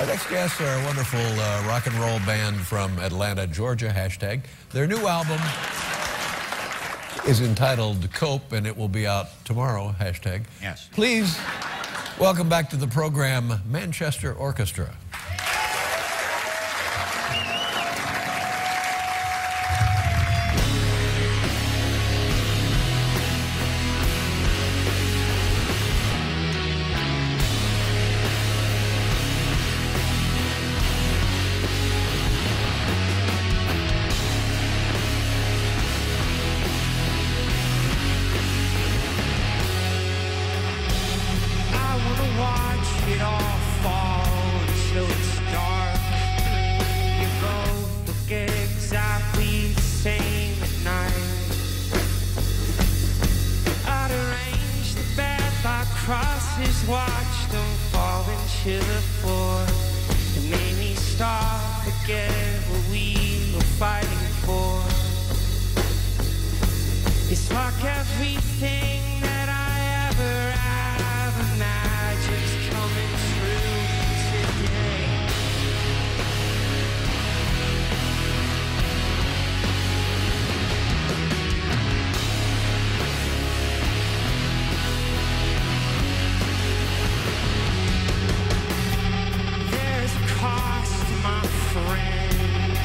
Our next guests are a wonderful rock and roll band from Atlanta, Georgia, hashtag. Their new album is entitled Cope, and it will be out tomorrow, hashtag. Yes. Please welcome back to the program, Manchester Orchestra. It all fall until it's dark. You both look exactly the same at night. I'd arrange the bed by crosses, watch them fall into the floor. It made me stop, forget what we were fighting for. It's like everything that I ever have imagined coming true today. There's a cost to my friends,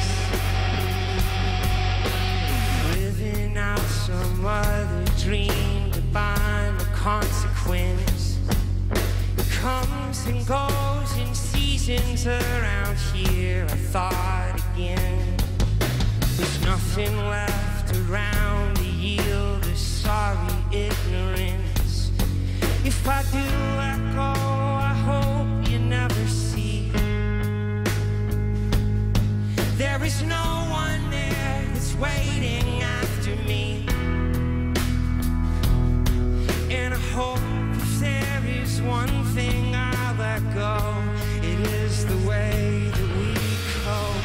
living out some other dream to find the consequence. Comes and goes in seasons around here. I thought again, there's nothing left around to yield a sorry ignorance. If I do let go, I hope you never see. There is no one there that's waiting after me. And I hope if there is one thing I'll let go, it is the way that we cope.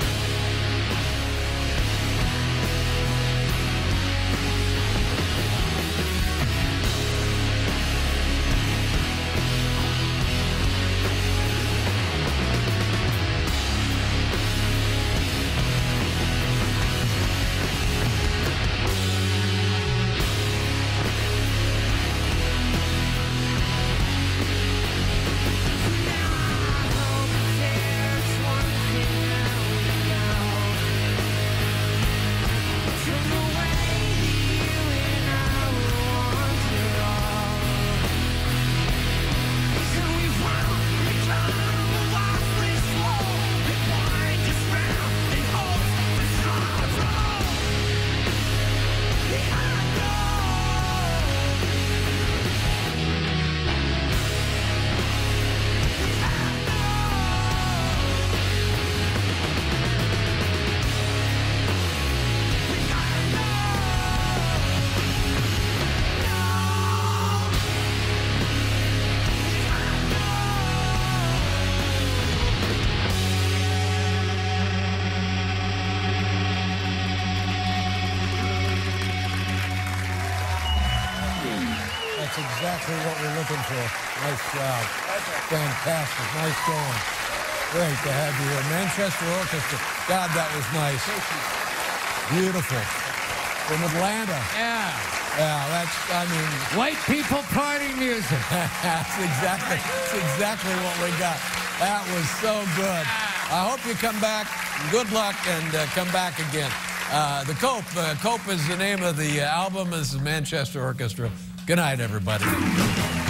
That's exactly what we're looking for. Nice job. Fantastic. Nice going. Great to have you here. Manchester Orchestra. God, that was nice. Beautiful. From Atlanta. Yeah. Yeah, that's, I mean... White people party music. that's exactly what we got. That was so good. I hope you come back. Good luck, and come back again. The Cope. Cope is the name of the album. This is Manchester Orchestra. Good night, everybody.